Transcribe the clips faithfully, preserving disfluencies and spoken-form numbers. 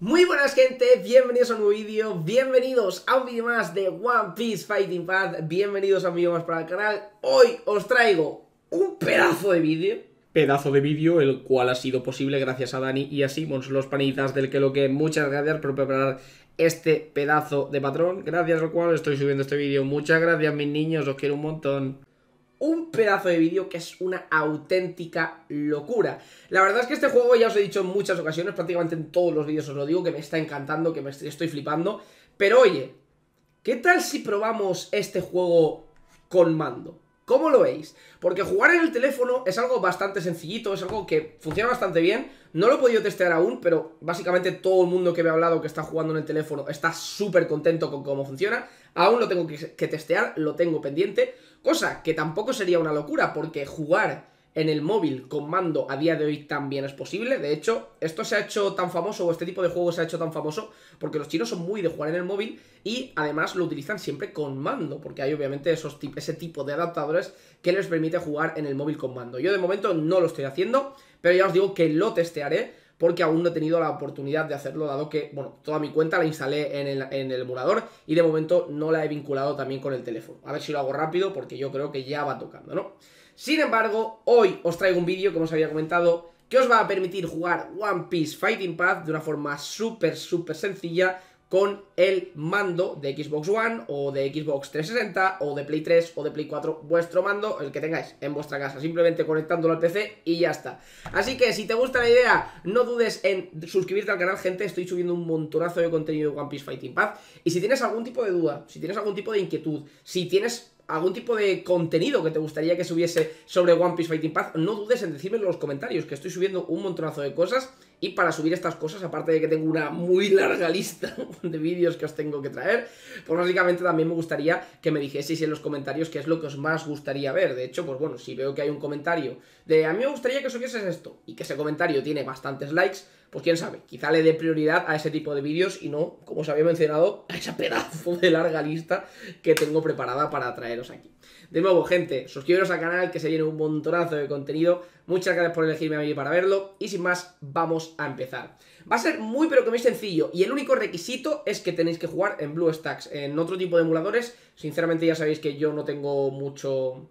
Muy buenas gente, bienvenidos a un nuevo vídeo, bienvenidos a un vídeo más de One Piece Fighting Path, bienvenidos a un vídeo más para el canal. Hoy os traigo un pedazo de vídeo, pedazo de vídeo el cual ha sido posible gracias a Dani y a Simons, los panitas del que lo que. Muchas gracias por preparar este pedazo de patrón, gracias al cual estoy subiendo este vídeo. Muchas gracias mis niños, os quiero un montón. Un pedazo de vídeo que es una auténtica locura. La verdad es que este juego, ya os he dicho en muchas ocasiones, prácticamente en todos los vídeos os lo digo, que me está encantando, que me estoy, estoy flipando. Pero oye, ¿qué tal si probamos este juego con mando? ¿Cómo lo veis? Porque jugar en el teléfono es algo bastante sencillito, es algo que funciona bastante bien. No lo he podido testear aún, pero básicamente todo el mundo que me ha hablado que está jugando en el teléfono está súper contento con cómo funciona. Aún lo tengo que, que testear, lo tengo pendiente. Cosa que tampoco sería una locura, porque jugar en el móvil con mando a día de hoy también es posible. De hecho, esto se ha hecho tan famoso, o este tipo de juego se ha hecho tan famoso, porque los chinos son muy de jugar en el móvil y además lo utilizan siempre con mando, porque hay obviamente esos, ese tipo de adaptadores que les permite jugar en el móvil con mando. Yo de momento no lo estoy haciendo, pero ya os digo que lo testearé, porque aún no he tenido la oportunidad de hacerlo, dado que, bueno, toda mi cuenta la instalé en el, en el emulador y de momento no la he vinculado también con el teléfono. A ver si lo hago rápido, porque yo creo que ya va tocando, ¿no? Sin embargo, hoy os traigo un vídeo, como os había comentado, que os va a permitir jugar One Piece Fighting Path de una forma súper, súper sencilla, con el mando de Xbox One o de Xbox trescientos sesenta o de Play tres o de Play cuatro, vuestro mando, el que tengáis en vuestra casa, simplemente conectándolo al P C y ya está. Así que si te gusta la idea, no dudes en suscribirte al canal, gente. Estoy subiendo un montonazo de contenido de One Piece Fighting Path. Y si tienes algún tipo de duda, si tienes algún tipo de inquietud, si tienes algún tipo de contenido que te gustaría que subiese sobre One Piece Fighting Path, no dudes en decírmelo en los comentarios, que estoy subiendo un montonazo de cosas. Y para subir estas cosas, aparte de que tengo una muy larga lista de vídeos que os tengo que traer, pues básicamente también me gustaría que me dijeseis en los comentarios qué es lo que os más gustaría ver. De hecho, pues bueno, si veo que hay un comentario de a mí me gustaría que subieses esto, y que ese comentario tiene bastantes likes, pues quién sabe, quizá le dé prioridad a ese tipo de vídeos y no, como os había mencionado, a ese pedazo de larga lista que tengo preparada para traeros aquí. De nuevo, gente, suscribiros al canal, que se viene un montonazo de contenido. Muchas gracias por elegirme a mí para verlo. Y sin más, vamos a empezar. Va a ser muy pero que muy sencillo. Y el único requisito es que tenéis que jugar en BlueStacks. En otro tipo de emuladores, sinceramente ya sabéis que yo no tengo mucho...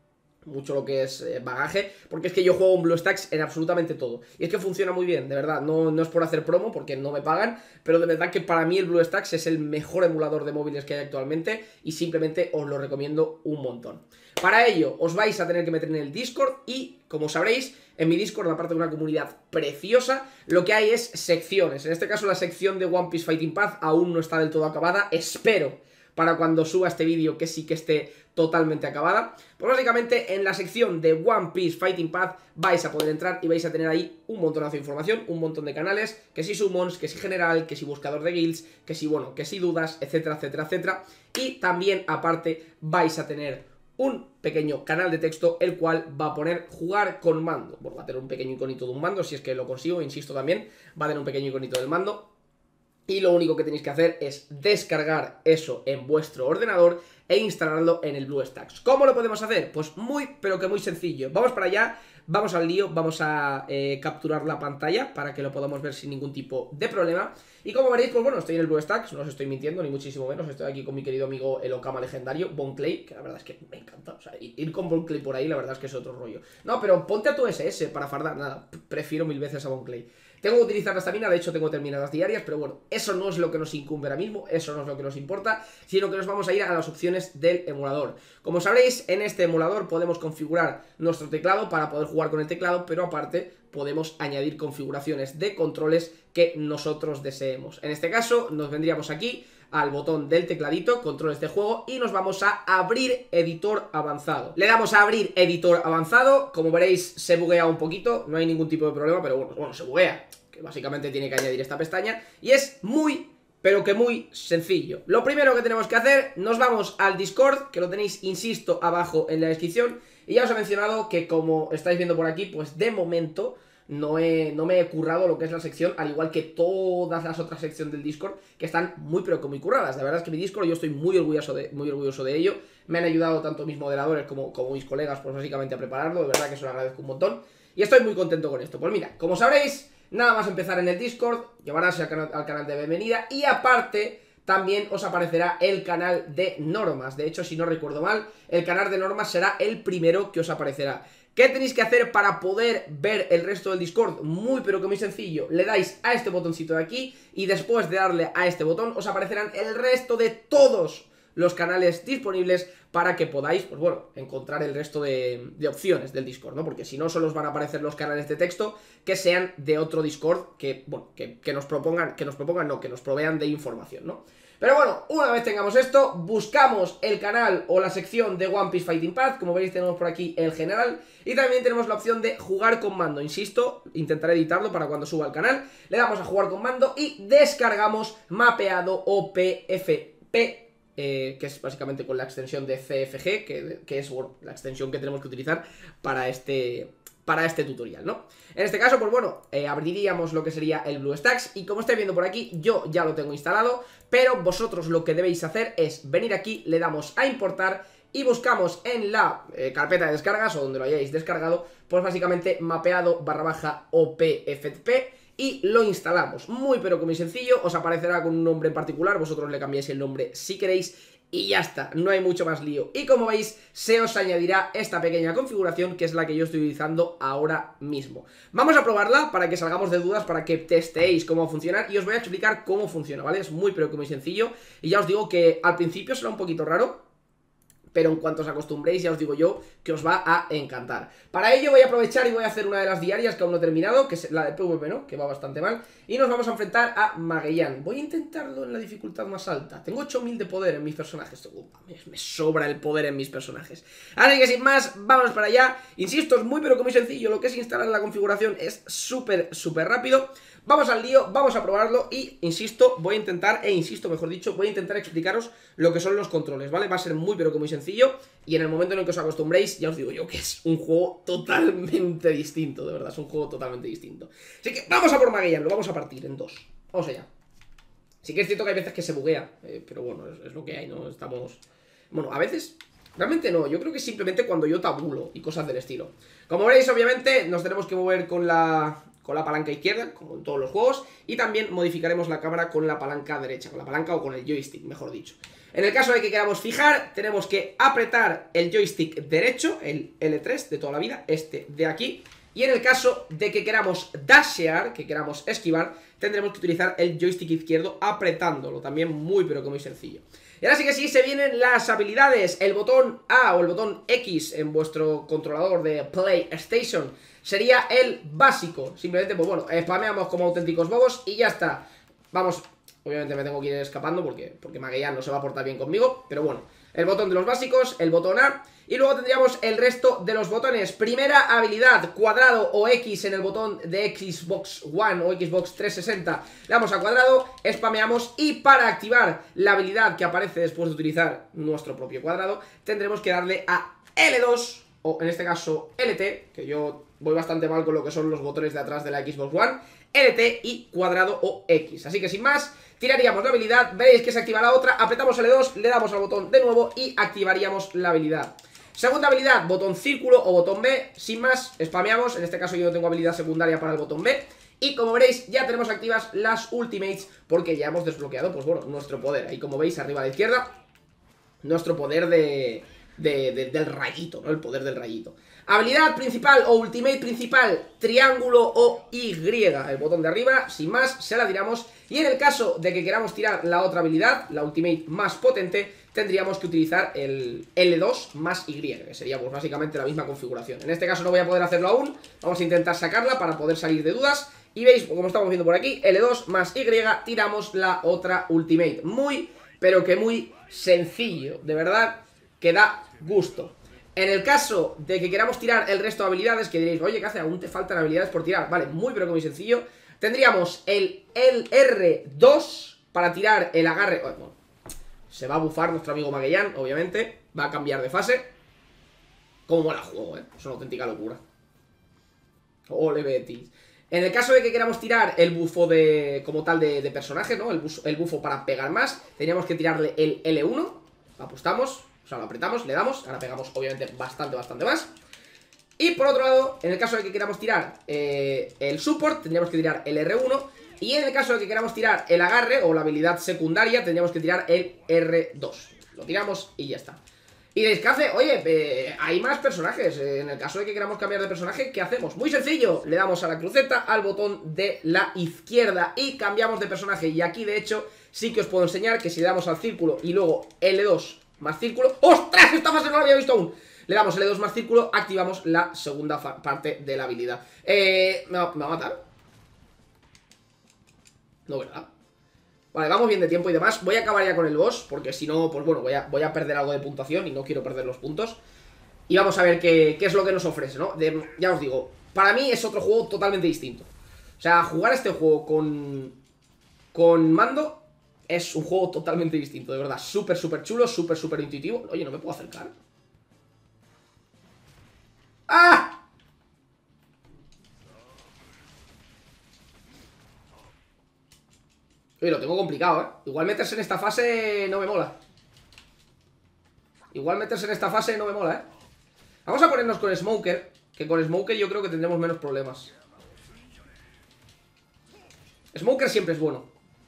mucho lo que es eh, bagaje, porque es que yo juego en BlueStacks en absolutamente todo, y es que funciona muy bien, de verdad, no, no es por hacer promo, porque no me pagan, pero de verdad que para mí el BlueStacks es el mejor emulador de móviles que hay actualmente, y simplemente os lo recomiendo un montón. Para ello, os vais a tener que meter en el Discord, y como sabréis, en mi Discord, aparte de una comunidad preciosa, lo que hay es secciones. En este caso la sección de One Piece Fighting Path aún no está del todo acabada, espero para cuando suba este vídeo que sí que esté totalmente acabada. Pues básicamente en la sección de One Piece Fighting Path vais a poder entrar y vais a tener ahí un montonazo de información, un montón de canales, que si summons, que si general, que si buscador de guilds, que si bueno, que si dudas, etcétera, etcétera, etcétera. Y también aparte vais a tener un pequeño canal de texto, el cual va a poner jugar con mando. Bueno, va a tener un pequeño iconito de un mando, si es que lo consigo, insisto también, va a tener un pequeño iconito del mando. Y lo único que tenéis que hacer es descargar eso en vuestro ordenador e instalarlo en el BlueStacks. ¿Cómo lo podemos hacer? Pues muy, pero que muy sencillo. Vamos para allá, vamos al lío, vamos a eh, capturar la pantalla para que lo podamos ver sin ningún tipo de problema. Y como veréis, pues bueno, estoy en el BlueStacks, no os estoy mintiendo, ni muchísimo menos. Estoy aquí con mi querido amigo el Okama legendario, Bon Clay, que la verdad es que me encanta. O sea, ir con Bon Clay por ahí, la verdad es que es otro rollo. No, pero ponte a tu S S para fardar, nada, prefiero mil veces a Bon Clay. Tengo que utilizar la estamina, de hecho tengo terminadas diarias, pero bueno, eso no es lo que nos incumbe ahora mismo, eso no es lo que nos importa, sino que nos vamos a ir a las opciones del emulador. Como sabréis, en este emulador podemos configurar nuestro teclado para poder jugar con el teclado, pero aparte podemos añadir configuraciones de controles que nosotros deseemos. En este caso, nos vendríamos aquí al botón del tecladito, controles de juego, y nos vamos a abrir editor avanzado. Le damos a abrir editor avanzado, como veréis se buguea un poquito, no hay ningún tipo de problema, pero bueno, bueno se buguea, que básicamente tiene que añadir esta pestaña, y es muy, pero que muy sencillo. Lo primero que tenemos que hacer, nos vamos al Discord, que lo tenéis, insisto, abajo en la descripción, y ya os he mencionado que como estáis viendo por aquí, pues de momento no, he, no me he currado lo que es la sección, al igual que todas las otras secciones del Discord, que están muy pero que muy curradas. La verdad es que mi Discord yo estoy muy orgulloso de, muy orgulloso de ello. Me han ayudado tanto mis moderadores como, como mis colegas, pues básicamente a prepararlo. De verdad que se lo agradezco un montón y estoy muy contento con esto. Pues mira, como sabréis, Nada más empezar en el Discord, llevarás al canal, al canal de bienvenida y aparte también os aparecerá el canal de normas. De hecho, si no recuerdo mal, el canal de normas será el primero que os aparecerá. ¿Qué tenéis que hacer para poder ver el resto del Discord? Muy pero que muy sencillo. Le dais a este botoncito de aquí y después de darle a este botón os aparecerán el resto de todos los canales disponibles para que podáis, pues bueno, encontrar el resto de, de opciones del Discord, ¿no? Porque si no, solo os van a aparecer los canales de texto que sean de otro Discord que, bueno, que, que nos propongan, que nos propongan, no, que nos provean de información, ¿no? Pero bueno, una vez tengamos esto, buscamos el canal o la sección de One Piece Fighting Path. Como veis tenemos por aquí el general y también tenemos la opción de jugar con mando. Insisto, intentaré editarlo para cuando suba al canal. Le damos a jugar con mando y descargamos mapeado o P F P, eh, que es básicamente con la extensión de C F G, que, que es bueno, la extensión que tenemos que utilizar para este... para este tutorial, ¿no? En este caso, pues bueno, eh, abriríamos lo que sería el BlueStacks y como estáis viendo por aquí, yo ya lo tengo instalado, pero vosotros lo que debéis hacer es venir aquí, le damos a importar y buscamos en la eh, carpeta de descargas o donde lo hayáis descargado, pues básicamente mapeado barra baja O P F P y lo instalamos. Muy pero que muy sencillo, os aparecerá con un nombre en particular, vosotros le cambiáis el nombre si queréis. Y ya está, no hay mucho más lío. Y como veis, se os añadirá esta pequeña configuración que es la que yo estoy utilizando ahora mismo. Vamos a probarla para que salgamos de dudas, para que testeéis cómo va a funcionar y os voy a explicar cómo funciona, ¿vale? Es muy pero que muy sencillo y ya os digo que al principio será un poquito raro, pero en cuanto os acostumbréis ya os digo yo que os va a encantar. Para ello voy a aprovechar y voy a hacer una de las diarias que aún no he terminado, que es la de P V P, ¿no? Que va bastante mal. Y nos vamos a enfrentar a Magellan. Voy a intentarlo en la dificultad más alta. Tengo ocho mil de poder en mis personajes. Upa, me sobra el poder en mis personajes. Así que sin más, vamos para allá. Insisto, es muy pero que muy sencillo. Lo que es instalar la configuración es súper, súper rápido. Vamos al lío, vamos a probarlo y, insisto, voy a intentar, e insisto, mejor dicho, voy a intentar explicaros lo que son los controles, ¿vale? Va a ser muy pero que muy sencillo y en el momento en el que os acostumbréis, ya os digo yo que es un juego totalmente distinto, de verdad, es un juego totalmente distinto. Así que vamos a por Magellan, lo vamos a partir en dos. Vamos allá. Sí que es cierto que hay veces que se buguea, eh, pero bueno, es, es lo que hay, ¿no? Estamos... Bueno, a veces... Realmente no, yo creo que es simplemente cuando yo tabulo y cosas del estilo. Como veréis, obviamente, nos tenemos que mover con la... con la palanca izquierda, como en todos los juegos, y también modificaremos la cámara con la palanca derecha, con la palanca o con el joystick, mejor dicho. En el caso de que queramos fijar, tenemos que apretar el joystick derecho, el L tres de toda la vida, este de aquí, y en el caso de que queramos dashear, que queramos esquivar, tendremos que utilizar el joystick izquierdo apretándolo, también muy pero que muy sencillo. Y ahora sí que sí, se vienen las habilidades. El botón A o el botón X en vuestro controlador de PlayStation sería el básico. Simplemente, pues bueno, spameamos como auténticos bobos y ya está. Vamos, obviamente me tengo que ir escapando porque, porque Magellan no se va a portar bien conmigo. Pero bueno, el botón de los básicos, el botón A. Y luego tendríamos el resto de los botones. Primera habilidad, cuadrado o X en el botón de Xbox One o Xbox trescientos sesenta. Le damos a cuadrado, spameamos y para activar la habilidad que aparece después de utilizar nuestro propio cuadrado, tendremos que darle a L dos o en este caso L T, que yo voy bastante mal con lo que son los botones de atrás de la Xbox One, L T y cuadrado o X. Así que sin más, tiraríamos la habilidad, veréis que se activa la otra, apretamos L dos, le damos al botón de nuevo y activaríamos la habilidad. Segunda habilidad, botón círculo o botón B, sin más, spameamos, en este caso yo no tengo habilidad secundaria para el botón B. Y como veréis, ya tenemos activas las ultimates porque ya hemos desbloqueado, pues bueno, nuestro poder. Ahí como veis, arriba a la izquierda, nuestro poder de... De, de, del rayito, ¿no? El poder del rayito. Habilidad principal o ultimate principal, triángulo o Y. El botón de arriba, sin más, se la tiramos. Y en el caso de que queramos tirar la otra habilidad, la ultimate más potente, tendríamos que utilizar el L dos más Y, que sería pues básicamente la misma configuración. En este caso no voy a poder hacerlo aún, vamos a intentar sacarla para poder salir de dudas. Y veis, como estamos viendo por aquí, L dos más Y, tiramos la otra ultimate. Muy, pero que muy sencillo, de verdad, que da gusto. En el caso de que queramos tirar el resto de habilidades, que diréis, oye, ¿qué hace? Aún te faltan habilidades por tirar. Vale, muy pero que muy sencillo. Tendríamos el, el R dos para tirar el agarre. Bueno, se va a bufar nuestro amigo Magellan, obviamente. Va a cambiar de fase. Cómo mola el juego, eh. Es una auténtica locura. Ole Betis. En el caso de que queramos tirar el bufo de como tal de, de personaje, ¿no? El, bus, el bufo para pegar más, tendríamos que tirarle el L uno. Apostamos. O sea, lo apretamos, le damos, ahora pegamos obviamente bastante, bastante más. Y por otro lado, en el caso de que queramos tirar eh, el support, tendríamos que tirar el erre uno. Y en el caso de que queramos tirar el agarre o la habilidad secundaria, tendríamos que tirar el erre dos. Lo tiramos y ya está. Y diréis, ¿qué hace? Oye, eh, hay más personajes. En el caso de que queramos cambiar de personaje, ¿qué hacemos? Muy sencillo, le damos a la cruceta, al botón de la izquierda y cambiamos de personaje. Y aquí, de hecho, sí que os puedo enseñar que si le damos al círculo y luego ele dos más círculo... ¡Ostras! Esta fase no la había visto aún. Le damos ele dos más círculo, activamos la segunda parte de la habilidad. Eh... ¿Me va, ¿me va a matar? No, ¿verdad? Vale, vamos bien de tiempo y demás. Voy a acabar ya con el boss, porque si no, pues bueno, voy a, voy a perder algo de puntuación y no quiero perder los puntos. Y vamos a ver qué, qué es lo que nos ofrece, ¿no? De, ya os digo, para mí es otro juego totalmente distinto. O sea, jugar este juego con, con mando es un juego totalmente distinto, de verdad. Súper, súper chulo, súper, súper intuitivo. Oye, ¿no me puedo acercar? ¡Ah! Oye, lo tengo complicado, ¿eh? Igual meterse en esta fase no me mola. Igual meterse en esta fase no me mola, ¿eh? Vamos a ponernos con Smoker, que con Smoker yo creo que tendremos menos problemas. Smoker siempre es bueno.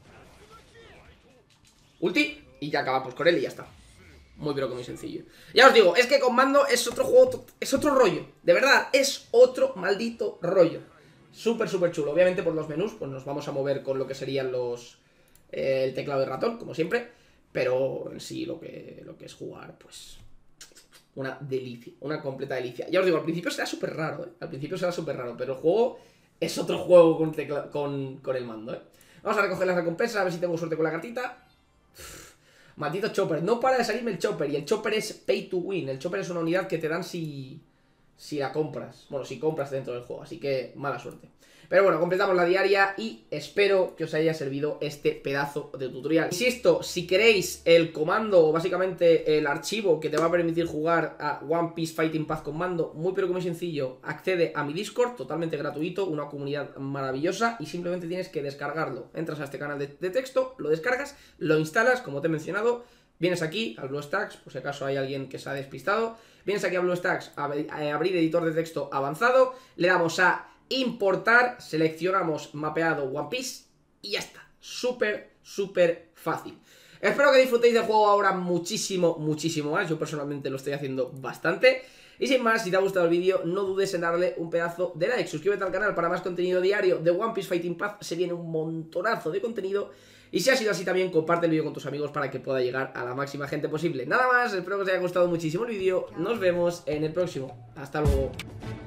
Ulti, y ya acabamos con él y ya está. Muy pero que muy sencillo. Ya os digo, es que con mando es otro juego, es otro rollo. De verdad, es otro maldito rollo. Súper, súper chulo. Obviamente por los menús, pues nos vamos a mover con lo que serían los... Eh, el teclado de ratón, como siempre. Pero en sí lo que, lo que es jugar, pues... una delicia, una completa delicia. Ya os digo, al principio será súper raro, ¿eh? Al principio será súper raro, pero el juego es otro juego con, tecla, con, con el mando, ¿eh? Vamos a recoger las recompensas, a ver si tengo suerte con la cartita. Uf, maldito chopper, no para de salirme el chopper. Y el chopper es pay to win. El chopper es una unidad que te dan si... si la compras. Bueno, si compras dentro del juego, así que mala suerte. Pero bueno, completamos la diaria y espero que os haya servido este pedazo de tutorial. Insisto, si queréis el comando, o básicamente el archivo que te va a permitir jugar a One Piece Fighting Path con mando, muy pero que muy sencillo, accede a mi Discord, totalmente gratuito, una comunidad maravillosa, y simplemente tienes que descargarlo. Entras a este canal de, de texto, lo descargas, lo instalas, como te he mencionado, vienes aquí al BlueStacks, por si acaso hay alguien que se ha despistado, vienes aquí a BlueStacks a, a abrir editor de texto avanzado, le damos a importar, seleccionamos mapeado One Piece y ya está. Súper, súper fácil. Espero que disfrutéis del juego ahora muchísimo, muchísimo más. Yo personalmente lo estoy haciendo bastante. Y sin más, si te ha gustado el vídeo, no dudes en darle un pedazo de like. Suscríbete al canal para más contenido diario de One Piece Fighting Path. Se viene un montonazo de contenido. Y si ha sido así también, comparte el vídeo con tus amigos para que pueda llegar a la máxima gente posible. Nada más, espero que os haya gustado muchísimo el vídeo. Nos vemos en el próximo. Hasta luego.